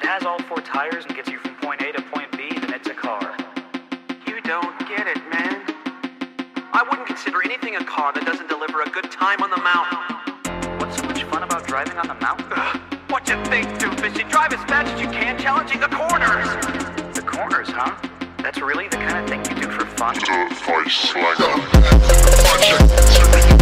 has all four tires and gets you from point A to point B, then it's a car. You don't get it, man. I wouldn't consider anything a car that doesn't deliver a good time on the mountain. What's so much fun about driving on the mountain? What you think, doofus? You drive as fast as you can, challenging the corners. The corners, huh? That's really the kind of thing you do for fun? The Vice Slanger.